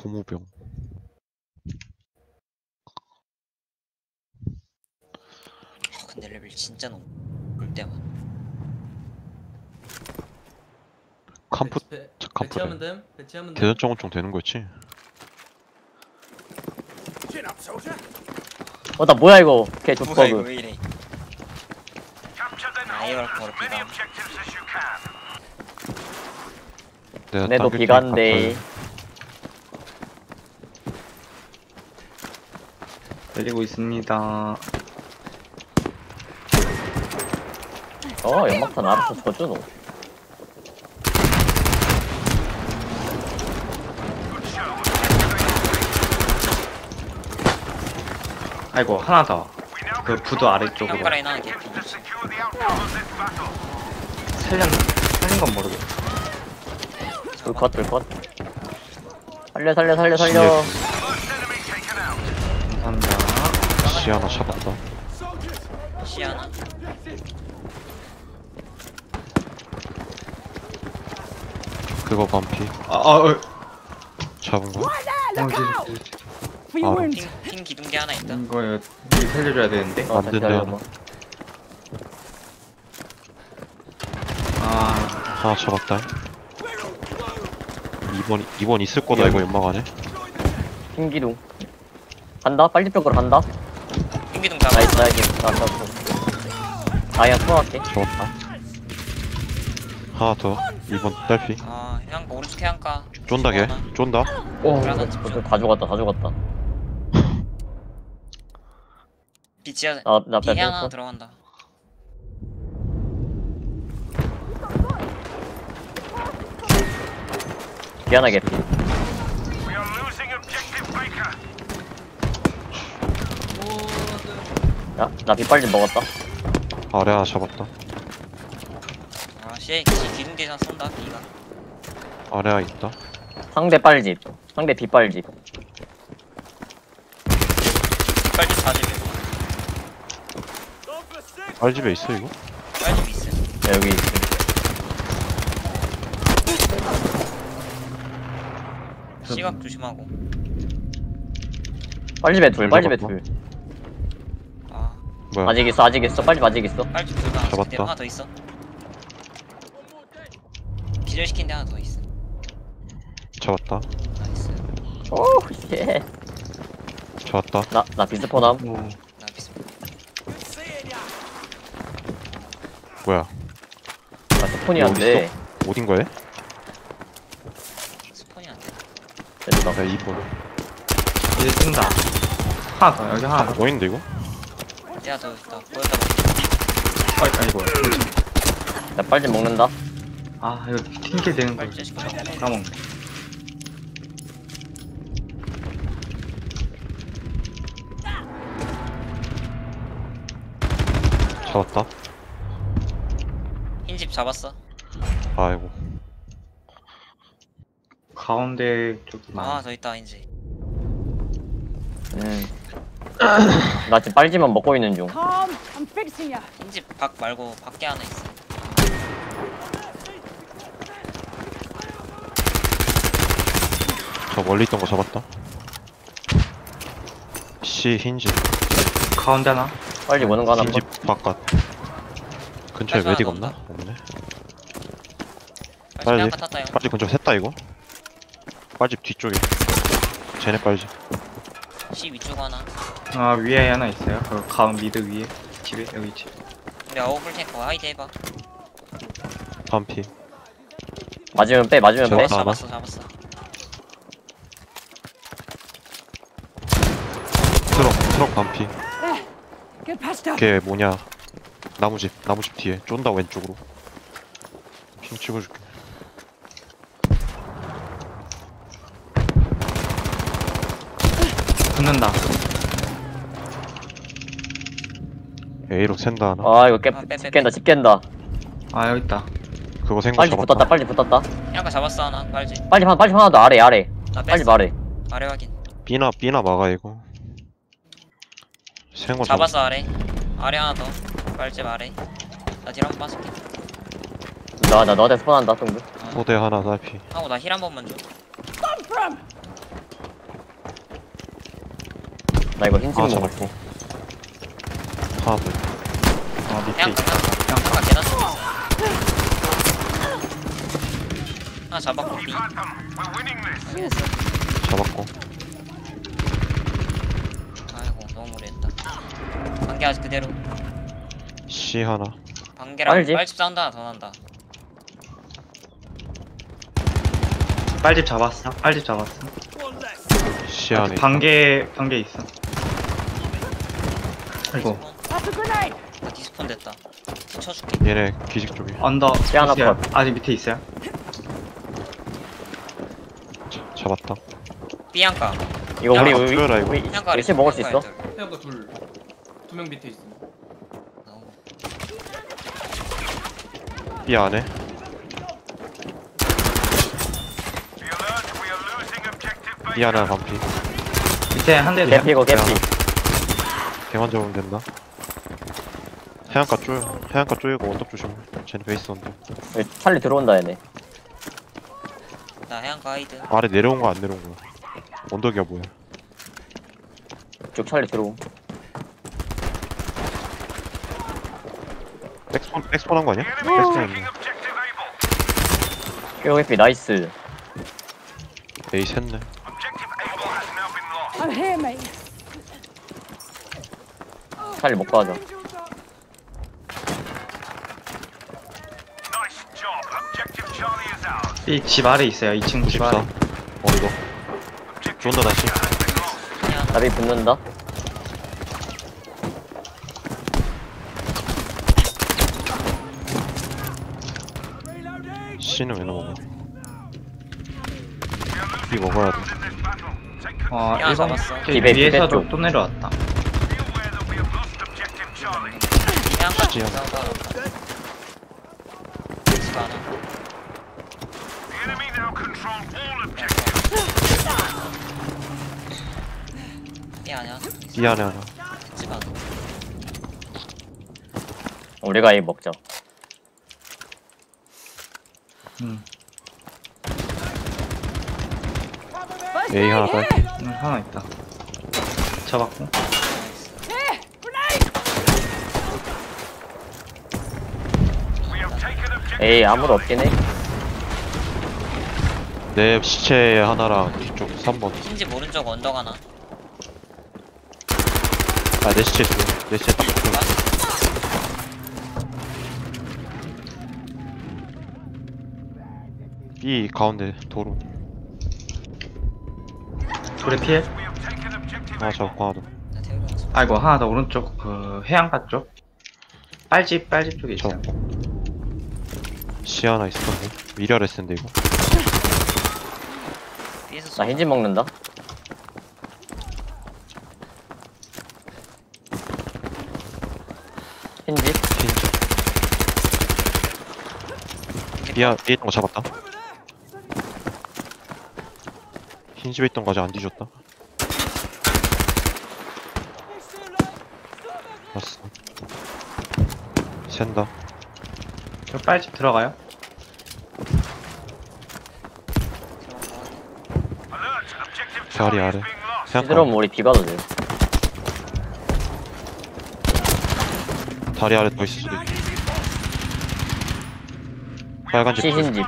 고무병. 근데 레벨 진짜 높을 때만. 캄프 배치하면 됨. 배치하면 됨. 대전장 엄청 되는 거였지? 나 뭐야 이거 걔 뭐야 이거 족버그. 왜 이래? 라이벌 거르피가. 내가 내도 당길 비간데. 내리고 있습니다. 연막탄 알아서 져주노. 아이고 하나 더. 그 부도 아래쪽으로 평가라인 하나 개피. 살린 건 모르겠어. 불컷. 살려. 감사합니다. 시 하나 잡았다. 시 하나. 그거 반피. 잡은 거? 아, 핑 기둥기 하나 있다. 이거 살려줘야 되는데. 안 된다. 하나 잡았다. 2번 있을 거다. 이거 연막 안에. 흰기둥 간다. 빨리 벽으로 간다. 핑 기둥 잡아. 나이스. 아야 투어할게. 잡았다. 하나 더. 2번 딸피. 해안가 오른쪽 해안가. 쫀다 걔. 쫀다. 다 죽었다. 비치야. 나 비 하나 뺐어. 들어간다. 미안하 개피. 나 빗발좀 먹었다. 아래 하나 잡았다. 시 기둥 대상 쏜다. 비가. 아래 하나 있다. 상대 빨집. 상대 빗발집. 빨리 사집에. 알집에 있어 이거? 빨리 있어. 여기 있어. 시각 조심하고. 빨집에 둘. 뭐야? 아직 있어. 빨집 아직 있어. 빨리 둘다 잡았다. 하나 더 있어. 기절시킨 데 하나 더 있어. 잡았다. 나이스. 오 예. 잡았다. 나 비스포남. 나 비스. 뭐야? 나 스폰이었는데. 어딘 거에? 스폰이 안 돼. 됐다. 야 2번. 이제 뜬다. 하나 더. 여기 하나 더. 뭐 있는데 이거? 내가 더 있다. 보였다. 아이고. 나 빨집 먹는다. 이거 튕길 되는 거 빨리 시켜. 까먹네. 잡았다. 흰집 잡았어. 아이고. 가운데 쪽이 많아. 더 있다 흰집. 나 지금 빨집만 먹고 있는 중. Calm, I'm fixing ya. 흰집 밖 말고 밖에 하나 있어. 저 멀리 있던 거 잡았다. C 흰집. 가운데 하나. 빨집 오는 거 하나. 흰집 바깥. 근처에 빨리 메딕 하나 없나? 없네. 빨리 빨리. 해안가 탔다 형. 빨집 근처 샜다 이거. 빨집 뒤쪽에. 쟤네 빨집. C 위쪽 하나. 위에 하나 있어요. 그 가운 미드 위에. 집에 여기 집. 우리 아웃블 탱크 하이드 해봐. 반피. 맞으면 빼. 잡았다. 잡았어. 트럭 반피. Get patched up. 걔 뭐냐? 나무집 뒤에 쫀다 왼쪽으로. 핑 찍어줄게. 붙는다. A로 샌다 하나. 이거 집 깬다. 여기 있다. 그거 생각 빨집 잡았다. 붙었다. 빨집 붙었다. 해안가 잡았어 하나. 빨리. 빨집 하나 더 아래. 나 빨집 뺐어. 아래. 아래 확인. B나 막아 이거. 생거 잡았어 아래. 아래 하나 더. 빨집 아래. 나 딜 한번 빠질게. 나 너한테 스폰한다. 뚱글. 포대 하나 딸피. 하고 나 힐 한 번만 줘. 나 이거 흰집 하나 먹을 잡았고. 하나 더. 밑에 해안가 있어. 해안가 계단 쪽에 있어. 하나 잡았고 B. 잡았고. 아이고 너무 무리했다. 반개 아직 그대로. C 하나. 반개랑 빨집? 빨집 사운드 하나 더 난다. 빨집 잡았어. 빨집 잡았어. C 안에. 반개 있어. 아이고. That's a grenade. 나 디스폰 됐다. 쳐줄게. 얘네 기직 쪽에. 언더. 쟤 하나 있어요. 컷. 아직 밑에 있어요. 잡았다. B 한가. 이거 야, 우리 죽여라, 이거. 우리 해안가 열심히 먹을 수 있어? 해안가 두 명 밑에 있어. B 안에. B 안에 반피. 밑에 한 대 더. 개피고 개피. 개만 잡으면 된다. 해안가 쪼이고 언덕 조심. 쟤네 베이스 언덕. 여기 찰리 들어온다 얘네. 나 해안가 하이드. 아래 내려온 거 안 내려온 거야. 언덕이야 뭐야. 쭉 찰리 들어옴. 백스폰 한 거 아니야? 백스폰 했네. 꽤 개피 나이스. 에이 샜네. I'm here, mate. 찰리 못 가져. 이 집 아래 있어요. 2층 집 94. 아래. 언덕. 좋은다 다시. 그냥 답이 붙는다. C는 왜 넘어가? B 먹어야 돼. 야, 1번 잡았어. 집에 위에서도 쪽. 또 내려왔다. 해안가 지연. 사운드 하나 났다. 집 하나. B 아니야? B 안에 하나. 집 하나. 우리가 이 먹자. A 하나 딸. 하나 있다. 잡았고. Here, grenade. 에이 아무도 없긴 해. 내 시체 하나랑 뒤쪽 3번. 흰집 오른쪽 언덕 하나. 아, 내 시체 있어. 내 시체 딱 붙어. B 가운데 도로. 둘의 피해. 하나 잡고 하나 더. 나 태우고 있어. 아이고 하나 더 오른쪽 그 해안가 쪽. 빨집 쪽에 있어요. 잡고. C 하나 있을 건데. 미리알 했는데 이거. B에서 나 흰집 먹는다. 흰집. 흰집. B 있던 거 잡았다. 흰집에 있던 거 아직 안 뒤졌다. 봤어. 샌다. 저 빨집 들어가요. 자리 아래. 들어오면 우리 B 가도 돼. 다리 아래 더 있을 수도 있고. 빨간 집. C 흰집.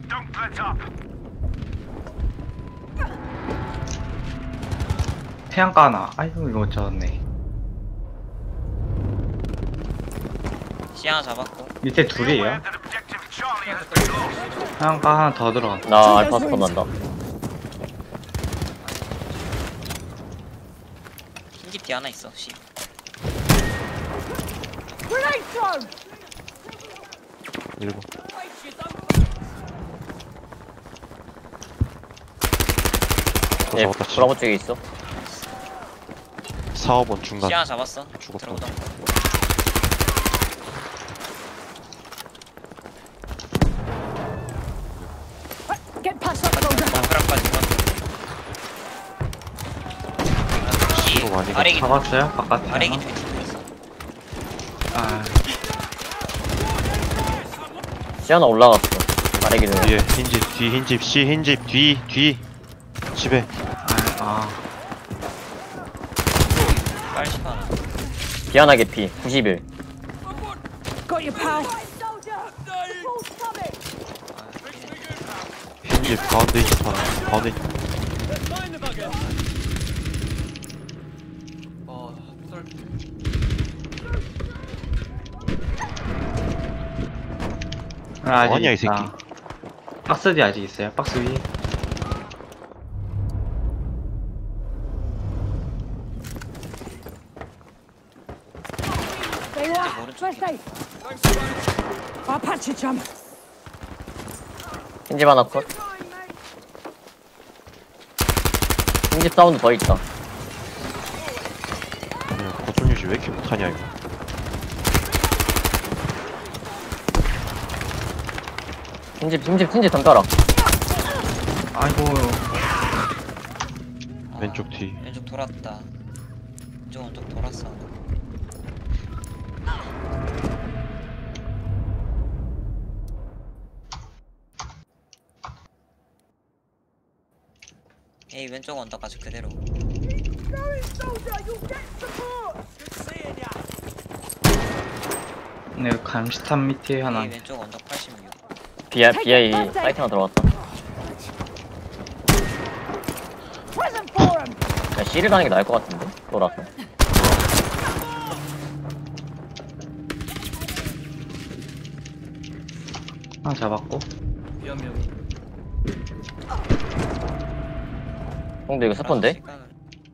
해안가 하나. 아이고 이거 졌네. C 하나 잡았고. 밑에 둘이에요. 해안가 하나 더 들어간다. 나 알파 스폰 난다. 흰집 뒤 하나 있어. C. Grenade thrown. 1번. 더 예, 잡았다. 브라보 쪽에 있어. 4, 5번 중간. C 하나 잡았어. 죽었다. 들어오다. Get past that soldier. 덩크락까지 뒤로 많이 아래기 잡았어요? 바깥에 아래기 하나? 뒤에 뒤에 있어. 아, C 하나 올라갔어. 아래기는. 뒤에 흰집 뒤 흰집 C 흰집 뒤 집에 아, 80 하나. 비아나 개피 91. Got you, pal. 흰집 가운데 있어 하나. 가운데 있- 아 설. 아직 뭐하냐, 이 있다. 새끼. 박스 뒤 아직 있어요. 박스 위에. There you are. First aid. I'll patch you, chum. 흰집 하나 컷. 흰집 사운드 더 있다. 그냥 고통 유지 왜 이렇게 못하냐 이거. 흰집 던져라. 아이고. 왼쪽 뒤. 왼쪽 돌았다. 왼쪽 오른쪽 돌았어. 에이 왼쪽 언덕까지 그대로. 네, 감시탑 밑에 하나. 에이 왼쪽 언덕 86. BI 사이트 하나 들어갔다. Present for him. 그냥 C를 가는 게 나을 것 같은데? 돌아서. 하나 잡았고. 미안. 형도 이거 스폰데? 시간을-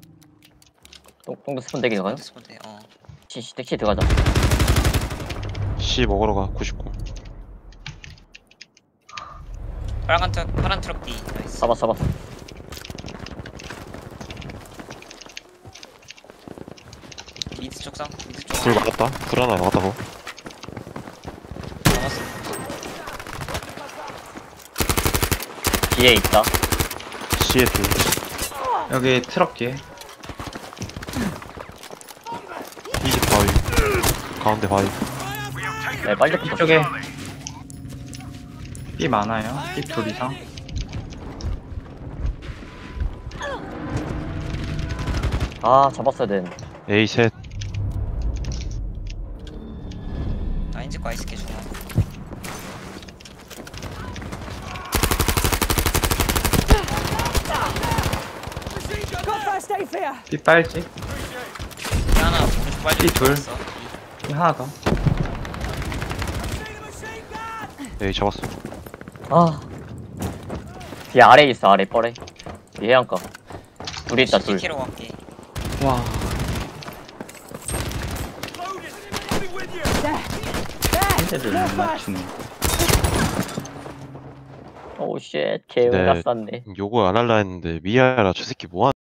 형도 스폰 되기 들어가요? 스폰데. 어. 택시 들어가자. C 먹으러 가. 99. 빨간 트럭 파란 트럭 D. 나이스. 잡았어. 미드 쪽상. 미드 쪽. 불 맞았다. 불 하나 맞다고. 잡았어. 뒤에 있다. C에 둘. 여기 트럭 뒤에. 흰집 바위. 가운데 바위. 네, 빨리 붙었어. 이쪽에. B 많아요. B 둘 이상. 아, 잡았어야 되는데. A 셋. 나 인지 과 있을게 중앙. Got first aid for you. B 빨지. 하나 오른쪽 빨리 B 둘. 들어갔어. B 하나 더. A 잡았어. 아. 뒤에 아래에 있어, 아래 뻘에. 뒤에 해안가. 둘이 있다, 둘. CT로 갈게. 와. There. 현재를 More 못 first. 맞추네. 오우, 쉣. 개운가 쌌네. 요거 안 할라 했는데 미아라 저 새끼 뭐하는